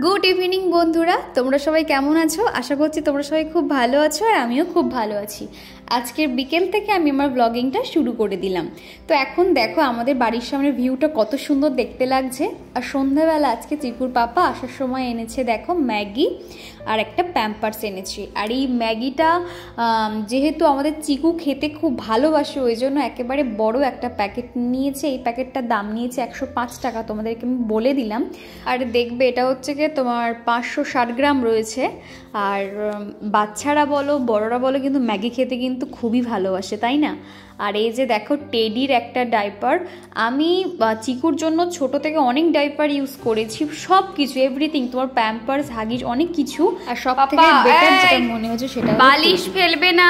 Good evening বন্ধুরা, তোমরা সবাই কেমন আছো? আশা করছি তোমরা সবাই খুব ভালো আছো আর আমিও খুব ভালো আছি। আজকের বিকেল থেকে আমি আমার ব্লগিংটা শুরু করে দিলাম। তো এখন দেখো আমাদের বাড়ির সামনে ভিউটা কত সুন্দর দেখতে লাগছে। আর সন্ধ্যাবেলা আজকে চিকুর পাপা আসার সময় এনেছে দেখো ম্যাগি আর একটা প্যাম্পার্স এনেছে। আর এই ম্যাগিটা যেহেতু আমাদের চিকু খেতে খুব ভালোবাসে ওই জন্য একেবারে বড় একটা প্যাকেট নিয়েছে। এই প্যাকেটটার দাম নিয়েছে 105 টাকা, তোমাদেরকে আমি বলে দিলাম। আর দেখবে এটা হচ্ছে গিয়ে তোমার 560 গ্রাম রয়েছে। আর বাচ্চারা বলো বড়রা বলো কিন্তু ম্যাগি খেতে কিন্তু খুবই ভালোবাসে, তাই না? আর এই যে দেখো টেডির একটা ডাইপার, আমি চিকুর জন্য ছোট থেকে অনেক ডাইপার ইউজ করেছি, সব কিছু এভরিথিং, তোমার প্যাম্পার্স হাগিজ অনেক কিছু। আর সব থেকে বেটার যেটা মনে হচ্ছে সেটা বালিশ ফেলবে না,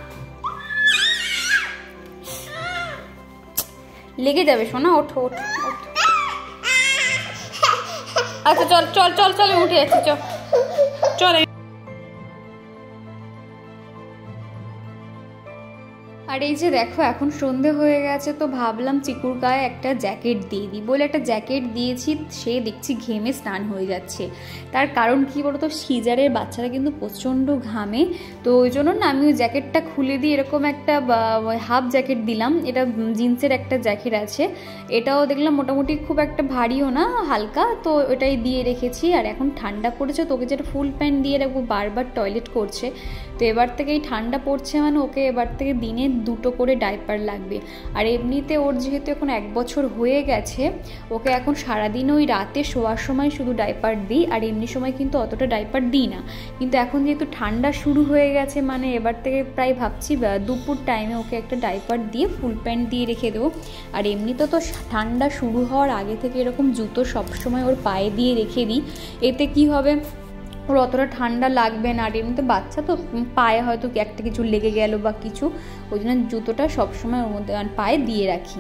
লেগে যাবে সোনা। ওঠো ওঠো ওঠো। আচ্ছা চল চল চল চল উঠে যাচ্ছি, চল চল। আর এই যে দেখো এখন সন্ধে হয়ে গেছে, তো ভাবলাম চিকুর গায়ে একটা জ্যাকেট দিয়ে দিই বলে একটা জ্যাকেট দিয়েছি। সে দেখছি ঘেমে স্নান হয়ে যাচ্ছে। তার কারণ কি বলতো, সিজারের বাচ্চারা কিন্তু প্রচণ্ড ঘামে, তো ওই জন্য না আমি ওই জ্যাকেটটা খুলে দিয়ে এরকম একটা হাফ জ্যাকেট দিলাম। এটা জিন্সের একটা জ্যাকেট আছে, এটাও দেখলাম মোটামুটি খুব একটা ভারীও না, হালকা, তো ওটাই দিয়ে রেখেছি। আর এখন ঠান্ডা পড়েছে, তোকে যেটা ফুল প্যান্ট দিয়ে রাখবো, বারবার টয়লেট করছে, তো এবার থেকেই ঠান্ডা পড়ছে মানে ওকে এবার থেকে দিনে 2টো করে ডাইপার লাগবে। আর এমনিতে ওর যেহেতু এখন 1 বছর হয়ে গেছে, ওকে এখন সারাদিন ওই রাতে শোয়ার সময় শুধু ডাইপার দিই, আর এমনি সময় কিন্তু অতটা ডাইপার দিই না। কিন্তু এখন যেহেতু ঠান্ডা শুরু হয়ে গেছে মানে এবার থেকে প্রায় ভাবছি দুপুর টাইমে ওকে একটা ডাইপার দিয়ে ফুল প্যান্ট দিয়ে রেখে দেবো। আর এমনিতে তো ঠান্ডা শুরু হওয়ার আগে থেকে এরকম জুতো সবসময় ওর পায়ে দিয়ে রেখে দিই, এতে কি হবে ওর অতটা ঠান্ডা লাগবে না। আর এমনিতে বাচ্চা তো পায়ে হয়তো একটা কিছু লেগে গেল বা কিছু, ওই জন্য জুতোটা সবসময় ওর মধ্যে পায়ে দিয়ে রাখি।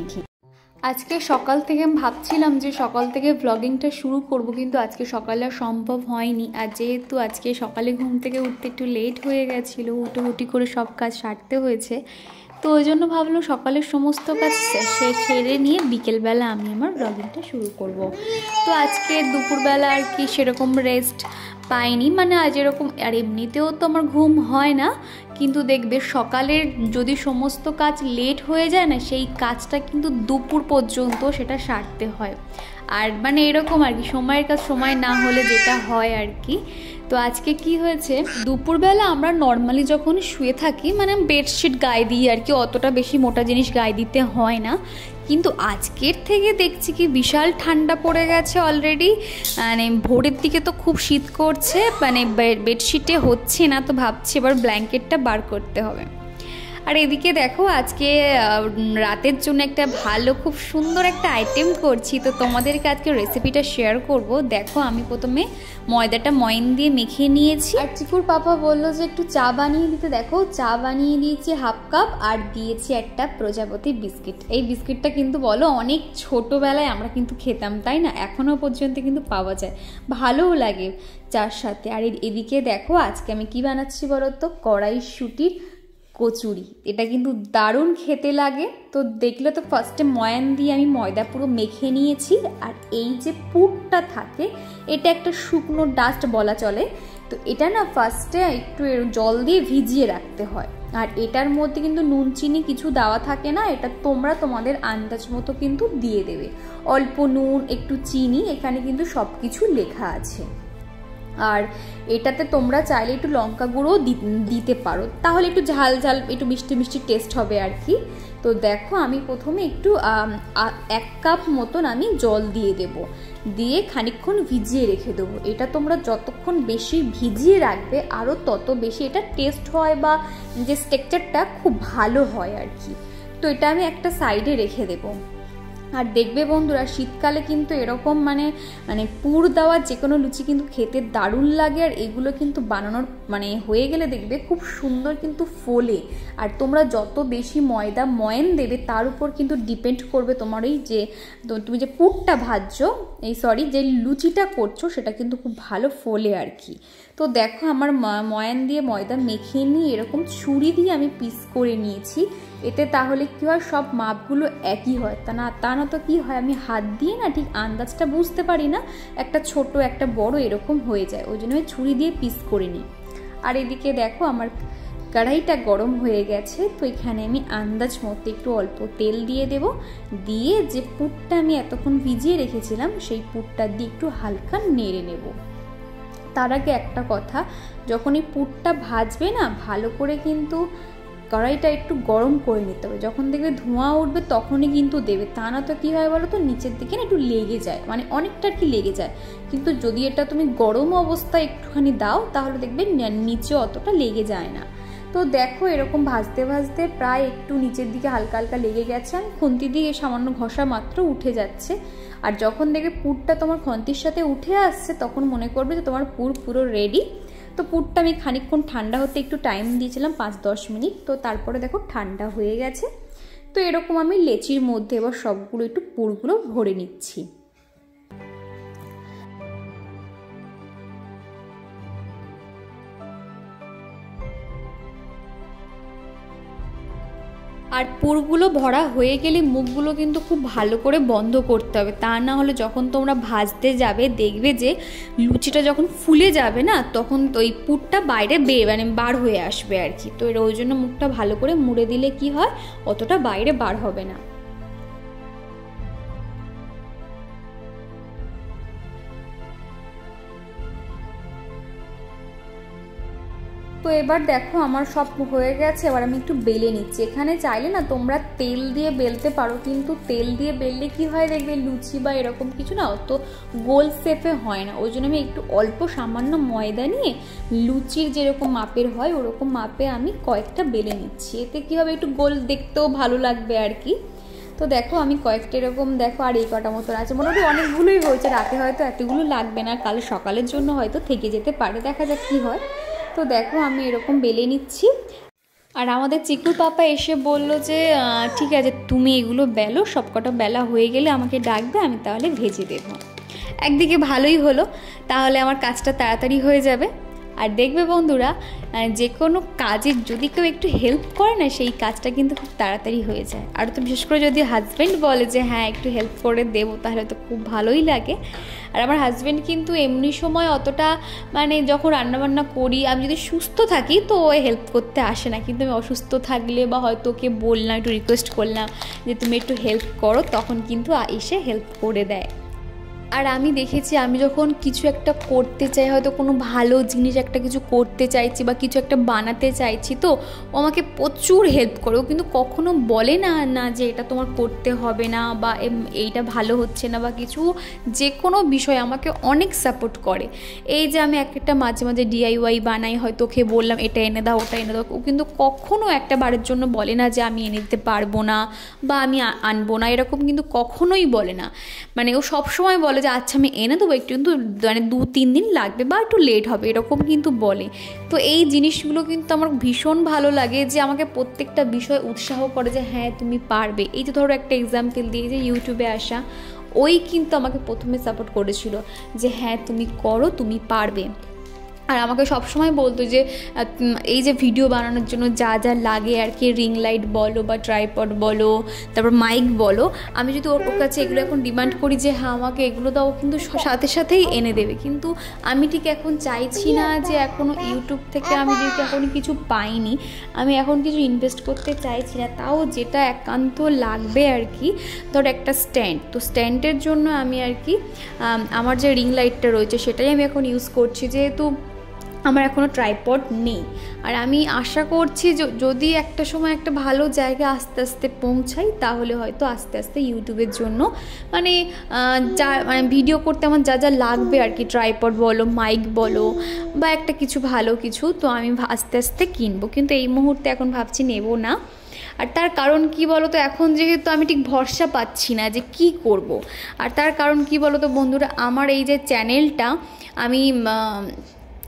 আজকে সকাল থেকে আমি ভাবছিলাম যে সকাল থেকে ব্লগিংটা শুরু করব, কিন্তু আজকে সকালে আর সম্ভব হয়নি। আর যেহেতু আজকে সকালে ঘুম থেকে উঠতে একটু লেট হয়ে গেছিলো, হুটোহুটি করে সব কাজ সারতে হয়েছে, তো ওই জন্য ভাবলাম সকালের সমস্ত কাজ সেরে নিয়ে বিকেলবেলা আমি আমার ব্লগিংটা শুরু করব। তো আজকে দুপুরবেলা আর কি সেরকম রেস্ট পাইনি, মানে আজ এরকম, আর এমনিতেও তো আমার ঘুম হয় না, কিন্তু দেখবে সকালের যদি সমস্ত কাজ লেট হয়ে যায় না, সেই কাজটা কিন্তু দুপুর পর্যন্ত সেটা সারতে হয়। আর মানে এরকম আর কি, সময়ের কাজ সময় না হলে যেটা হয় আর কি। তো আজকে কি হয়েছে, দুপুরবেলা আমরা নর্মালি যখন শুয়ে থাকি মানে বেডশিট গায়ে দিই আর কি, অতটা বেশি মোটা জিনিস গায়ে দিতে হয় না। কিন্তু আজকের থেকে দেখছি কি বিশাল ঠান্ডা পড়ে গেছে অলরেডি, মানে ভোরের দিকে তো খুব শীত করছে, মানে বেডশিটে হচ্ছে না, তো ভাবছি এবার ব্ল্যাঙ্কেটটা বার করতে হবে। আর এদিকে দেখো আজকে রাতের জন্য একটা ভালো খুব সুন্দর একটা আইটেম করছি, তো তোমাদেরকে আজকে রেসিপিটা শেয়ার করব। দেখো আমি প্রথমে ময়দাটা ময়ন দিয়ে মেখে নিয়েছি, আর চিকুর পাপা বললো যে একটু চা বানিয়ে দিতে। দেখো চা বানিয়ে দিয়েছি 1/2 কাপ, আর দিয়েছি একটা প্রজাপতি বিস্কিট। এই বিস্কিটটা কিন্তু বলো অনেক ছোটোবেলায় আমরা কিন্তু খেতাম, তাই না? এখনও পর্যন্ত কিন্তু পাওয়া যায়, ভালোও লাগে চার সাথে। আর এদিকে দেখো আজকে আমি কি বানাচ্ছি বলো তো, কড়াইশুঁটির কচুরি। এটা কিন্তু দারুণ খেতে লাগে। তো দেখলে তো ফার্স্টে ময়ান দিয়ে আমি ময়দা পুরো মেখে নিয়েছি, আর এই যে পুরটা থাকে এটা একটা শুকনো ডাস্ট বলা চলে, তো এটা না ফার্স্টে একটু জল দিয়ে ভিজিয়ে রাখতে হয়। আর এটার মধ্যে কিন্তু নুন চিনি কিছু দেওয়া থাকে না, এটা তোমরা তোমাদের আন্দাজ মতো কিন্তু দিয়ে দেবে, অল্প নুন একটু চিনি, এখানে কিন্তু সব কিছু লেখা আছে। আর এটাতে তোমরা চাইলে একটু লঙ্কা গুঁড়ো দিতে পারো, তাহলে একটু ঝাল ঝাল একটু মিষ্টি মিষ্টি টেস্ট হবে আর কি। তো দেখো আমি প্রথমে একটু 1 কাপ মতন আমি জল দিয়ে দেব, দিয়ে খানিকক্ষণ ভিজিয়ে রেখে দেবো। এটা তোমরা যতক্ষণ বেশি ভিজিয়ে রাখবে আরও তত বেশি এটা টেস্ট হয়, বা যে স্ট্রাকচারটা খুব ভালো হয় আর কি। তো এটা আমি একটা সাইডে রেখে দেবো। আর দেখবে বন্ধুরা শীতকালে কিন্তু এরকম মানে পুর দেওয়া যে কোনো লুচি কিন্তু খেতে দারুণ লাগে। আর এগুলো কিন্তু বানানোর মানে হয়ে গেলে দেখবে খুব সুন্দর কিন্তু ফোলে। আর তোমরা যত বেশি ময়দা ময়ান দেবে তার উপর কিন্তু ডিপেন্ড করবে তোমার এই যে তুমি যে পুরটা ভাজছো, যে লুচিটা করছো সেটা কিন্তু খুব ভালো ফোলে আর কি। তো দেখো আমার ময়ান দিয়ে ময়দা মেখে নিয়ে এরকম ছুরি দিয়ে আমি পিস করে নিয়েছি। এতে তাহলে কী হয়, সব মাপগুলো একই হয়। তা না তো কী হয়, আমি হাত দিয়ে না ঠিক আন্দাজটা বুঝতে পারি না, একটা ছোট একটা বড় এরকম হয়ে যায়। ওই জন্য আমি ছুরি দিয়ে পিস করে নিই। আর এদিকে দেখো আমার কড়াইটা গরম হয়ে গেছে, তো এখানে আমি আন্দাজ মতো একটু অল্প তেল দিয়ে দেব, দিয়ে যে পুরটা আমি এতক্ষণ ভিজিয়ে রেখেছিলাম সেই পুরটা দিয়ে একটু হালকা নেড়ে নেব। তার আগে একটা কথা, যখন এই পুরটা ভাজবে না ভালো করে কিন্তু কড়াইটা একটু গরম করে নিতে হবে। যখন দেখবে ধোঁয়া উঠবে তখনই কিন্তু দেবে, তা না তো কী হয় বলো তো, নিচের দিকে না একটু লেগে যায়, মানে অনেকটা আর কি লেগে যায়। কিন্তু যদি এটা তুমি গরম অবস্থায় একটুখানি দাও তাহলে দেখবে নিচে অতটা লেগে যায় না। তো দেখো এরকম ভাজতে ভাজতে প্রায় একটু নিচের দিকে হালকা হালকা লেগে গেছে, আমি খুন্তি দিয়ে সামান্য ঘষা মাত্র উঠে যাচ্ছে। আর যখন দেখবে পুরটা তোমার খন্তির সাথে উঠে আসছে তখন মনে করবে যে তোমার পুর পুরো রেডি। তো পুরটা আমি খানিকক্ষণ ঠান্ডা হতে একটু টাইম দিয়েছিলাম, 5-10 মিনিট। তো তারপরে দেখো ঠান্ডা হয়ে গেছে। তো এরকম আমি লেচির মধ্যে এবার সবগুলো একটু পুরগুলো ভরে নিচ্ছি। আর পুরগুলো ভরা হয়ে গেলে মুখগুলো কিন্তু খুব ভালো করে বন্ধ করতে হবে, তা না হলে যখন তোমরা ভাজতে যাবে দেখবে যে লুচিটা যখন ফুলে যাবে না তখন তো ওই পুরটা বাইরে মানে বার হয়ে আসবে আর কি। তো ওই জন্য মুখটা ভালো করে মুড়ে দিলে কি হয়, অতটা বাইরে বার হবে না। তো এবার দেখো আমার সব হয়ে গেছে, এবার আমি একটু বেলে নিচ্ছি। এখানে চাইলে না তোমরা তেল দিয়ে বেলতে পারো, কিন্তু তেল দিয়ে বেললে কি হয় দেখবে লুচি বা এরকম কিছু না অত গোল শেপে হয় না। ওই জন্য আমি একটু অল্প সামান্য ময়দা নিয়ে লুচির যেরকম মাপের হয় ওরকম মাপে আমি কয়েকটা বেলে নিচ্ছি। এতে কি হবে, একটু গোল দেখতেও ভালো লাগবে আর কি। তো দেখো আমি কয়েকটা এরকম দেখো, আর এই কটা মতন আছে, মোটামুটি অনেকগুলোই হয়েছে। রাতে হয়তো এতগুলো লাগবে না, কাল সকালের জন্য হয়তো থেকে যেতে পারে, দেখা যাক কী হয়। তো দেখো আমি এরকম বেলে নিচ্ছি। আর আমাদের চিকুর পাপা এসে বলল যে ঠিক আছে তুমি এগুলো বেলো, সবকটা বেলা হয়ে গেলে আমাকে ডাকবে, আমি তাহলে ভেজে দেবো। একদিকে ভালোই হলো, তাহলে আমার কাজটা তাড়াতাড়ি হয়ে যাবে। আর দেখবে বন্ধুরা, যে কোনো কাজের যদি কেউ একটু হেল্প করে না সেই কাজটা কিন্তু খুব তাড়াতাড়ি হয়ে যায়। আর তো বিশেষ করে যদি হাজব্যান্ড বলে যে হ্যাঁ একটু হেল্প করে দেবো তাহলে তো খুব ভালোই লাগে। আর আমার হাজব্যান্ড কিন্তু এমনি সময় অতটা মানে যখন রান্নাবান্না করি আমি যদি সুস্থ থাকি তো ও হেল্প করতে আসে না, কিন্তু আমি অসুস্থ থাকলে বা হয়তো ওকে বললাম, একটু রিকোয়েস্ট করলাম যে তুমি একটু হেল্প করো, তখন কিন্তু এসে হেল্প করে দেয়। আর আমি দেখেছি আমি যখন কিছু একটা করতে চাই, হয়তো কোনো ভালো জিনিস একটা কিছু করতে চাইছি বা কিছু একটা বানাতে চাইছি, তো ও আমাকে প্রচুর হেল্প করে। ও কিন্তু কখনো বলে না যে এটা তোমার করতে হবে না বা এইটা ভালো হচ্ছে না বা কিছু, যে কোনো বিষয়ে আমাকে অনেক সাপোর্ট করে। এই যে আমি একটা মাঝে মাঝে DIY বানাই, হয়তো ওকে বললাম এটা এনে দাও ওটা এনে দাও, ও কিন্তু কখনো একটা বারের জন্য বলে না যে আমি এনে দিতে পারবো না বা আমি আনবো না, এরকম কিন্তু কখনোই বলে না। মানে ও সবসময় বলে যে আচ্ছা আমি এনে দেবো, একটু কিন্তু মানে 2-3 দিন লাগবে বা একটু লেট হবে, এরকম কিন্তু বলে। তো এই জিনিসগুলো কিন্তু আমার ভীষণ ভালো লাগে, যে আমাকে প্রত্যেকটা বিষয়ে উৎসাহ করে যে হ্যাঁ তুমি পারবে। এই যে ধরো একটা এক্সাম্পল দিয়ে যে ইউটিউবে আসা, ওই কিন্তু আমাকে প্রথমে সাপোর্ট করেছিল যে হ্যাঁ তুমি করো, তুমি পারবে। আর আমাকে সবসময় বলতো যে এই যে ভিডিও বানানোর জন্য যা যা লাগে আর কি, রিং লাইট বলো বা ট্রাইপড বলো, তারপর মাইক বলো, আমি যদি ওর কাছে এগুলো এখন ডিমান্ড করি যে হ্যাঁ আমাকে এগুলো দাও, কিন্তু সাথে সাথেই এনে দেবে। কিন্তু আমি ঠিক এখন চাইছি না যে এখনও ইউটিউব থেকে আমি যেহেতু এখনও কিছু পাইনি, আমি এখন কিছু ইনভেস্ট করতে চাইছি না, তাও যেটা একান্ত লাগবে আর কি, ধর একটা স্ট্যান্ড। তো স্ট্যান্ডের জন্য আমি আর কি আমার যে রিং লাইটটা রয়েছে সেটাই আমি এখন ইউজ করছি, যেহেতু আমার এখনও ট্রাইপড নেই। আর আমি আশা করছি যদি একটা সময় একটা ভালো জায়গা আস্তে আস্তে পৌঁছাই, তাহলে হয়তো আস্তে আস্তে ইউটিউবের জন্য মানে যা মানে ভিডিও করতে আমার যা যা লাগবে আর কি, ট্রাইপড বলো মাইক বলো বা একটা কিছু ভালো কিছু, তো আমি আস্তে আস্তে কিনবো, কিন্তু এই মুহূর্তে এখন ভাবছি নেব না। আর তার কারণ কি বলো তো, এখন যেহেতু আমি ঠিক ভরসা পাচ্ছি না যে কি করব। আর তার কারণ কি বলো তো বন্ধুরা, আমার এই যে চ্যানেলটা আমি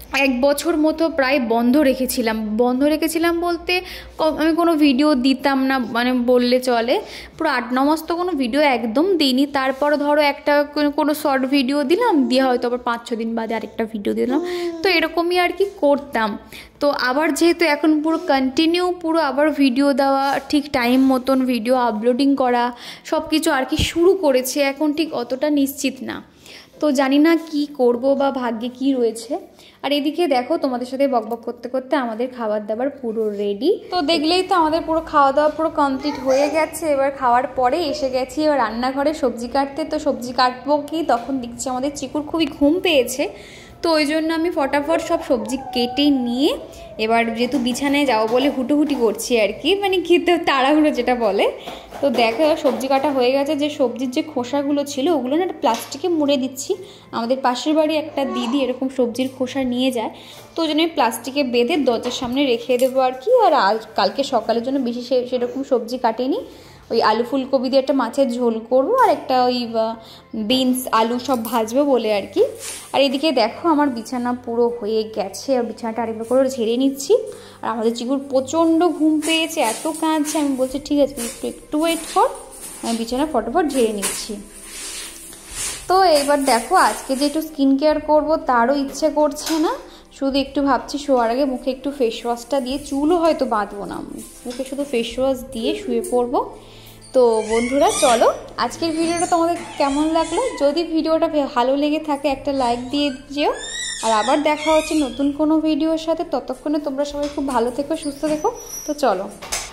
1 বছর মতো প্রায় বন্ধ রেখেছিলাম বলতে আমি কোনো ভিডিও দিতাম না, মানে বললে চলে। পুরো 8-9 মাস তো কোনো ভিডিও একদম দিইনি। তারপর ধরো একটা কোনো শর্ট ভিডিও দিলাম, দিয়ে হয়তো আবার 5-6 দিন বাদে আরেকটা ভিডিও দিলাম, তো এরকমই আর কি করতাম। তো আবার যেহেতু এখন পুরো কন্টিনিউ পুরো আবার ভিডিও দেওয়া, ঠিক টাইম মতন ভিডিও আপলোডিং করা, সব কিছু আর কি শুরু করেছে, এখন ঠিক অতটা নিশ্চিত না। তো জানি না কি করব বা ভাগ্যে কি রয়েছে। আর এদিকে দেখো তোমাদের সাথে বকবক করতে করতে আমাদের খাবার দাবার পুরো রেডি। তো দেখলেই তো আমাদের পুরো খাওয়া দাওয়া পুরো কমপ্লিট হয়ে গেছে। এবার খাওয়ার পরে এসে গেছি এবার রান্নাঘরে সবজি কাটতে। তো সবজি কাটবো কি, তখন দেখছি আমাদের চিকুর খুবই ঘুম পেয়েছে। তো ওই জন্য আমি ফটাফট সব সবজি কেটে নিয়ে এবার যেহেতু বিছানায় যাবো বলে হুটোহুটি করছি আর কি, মানে খেতে তাড়াহুড়ো যেটা বলে। তো দেখো সবজি কাটা হয়ে গেছে। যে সবজির যে খোসাগুলো ছিল ওগুলো না একটা প্লাস্টিকে মুড়ে দিচ্ছি। আমাদের পাশের বাড়ি একটা দিদি এরকম সবজির খোসা নিয়ে যায়, তো ওই জন্য প্লাস্টিকে বেঁধে দরজার সামনে রেখে দেবো আর কি। আর কালকে সকালের জন্য বেশি সেরকম সবজি কাটেনি, ওই আলু ফুলকপি দিয়ে একটা মাছের ঝোল করবো, আর একটা ওই বিনস আলু সব ভাজবো বলে আর কি। আর এদিকে দেখো আমার বিছানা পুরো হয়ে গেছে, আর বিছানাটা আরেকবার করে ঝেড়ে নিচ্ছি। আর আমাদের চিকুর প্রচণ্ড ঘুম পেয়েছে, এত কাঁদছে, আমি বলছি ঠিক আছে একটু ওয়েট কর, আমি বিছানা ফটাফট ঝেড়ে নিচ্ছি। তো এইবার দেখো আজকে যে একটু স্কিন কেয়ার করবো তারও ইচ্ছে করছে না, শুধু একটু ভাবছি শোয়ার আগে মুখে একটু ফেস ওয়াশটা দিয়ে, চুলও হয়তো বাঁধবো না, মুখে শুধু ফেস ওয়াশ দিয়ে শুয়ে পড়বো। তো বন্ধুরা চলো আজকের ভিডিওটা তোমাদের কেমন লাগলো, যদি ভিডিওটা ভালো লেগে থাকে একটা লাইক দিয়ে যেও। আর আবার দেখা হচ্ছে নতুন কোনো ভিডিওর সাথে, ততক্ষণে তোমরা সবাই খুব ভালো থেকো, সুস্থ থেকো। তো চলো।